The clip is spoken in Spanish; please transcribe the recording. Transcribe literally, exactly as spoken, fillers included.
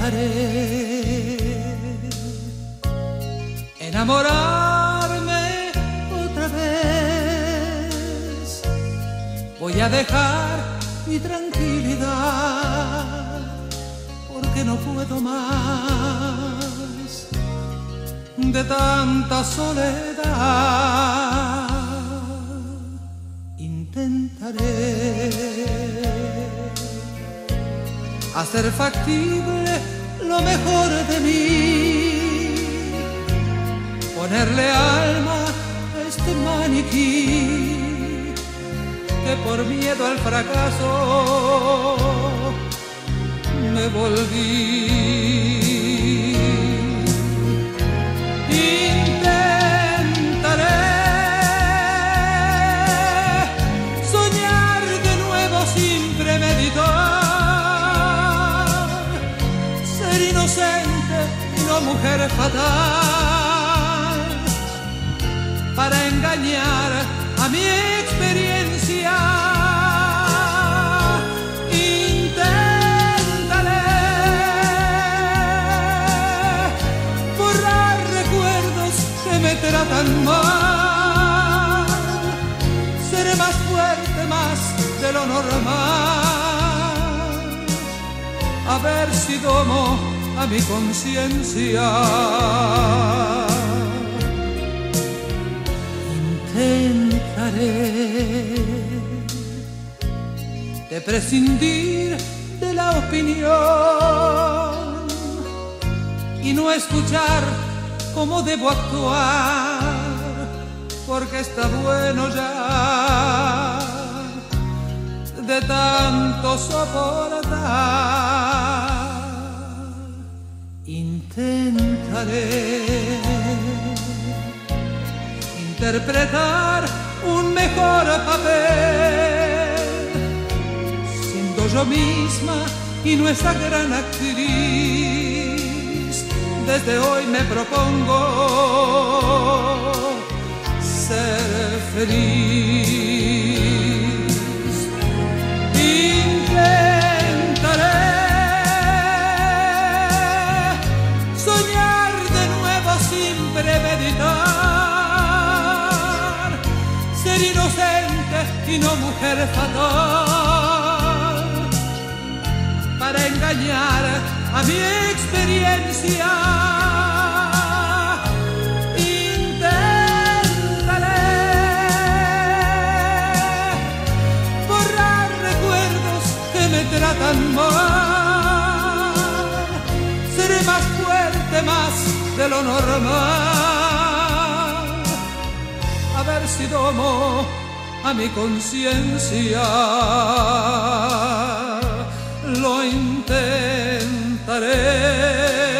intentaré enamorarme otra vez. Voy a dejar mi tranquilidad porque no puedo más de tanta soledad. Intentaré hacer factible lo mejor de mí, ponerle alma a este maniquí que por miedo al fracaso me volví. Intentaré soñar de nuevo sin premeditar, ser inocente y no mujer fatal, para engañar a mi experiencia. Intentaré borrar recuerdos que me tratan mal, seré más fuerte, más de lo normal, a ver si domo a mi conciencia. Intentaré de prescindir de la opinión y no escuchar cómo debo actuar, porque está bueno ya de tanto soportar. Intentaré interpretar un mejor papel, siendo yo misma y no esa gran actriz. Desde hoy me propongo ser feliz. Intentaré soñar de nuevo sin premeditar, ser inocente y no mujer fatal, para engañar a mi experiencia. Intentaré borrar recuerdos que me tratan mal, seré más fuerte, más de lo normal, a ver si domo a mi conciencia. Lo intentaré.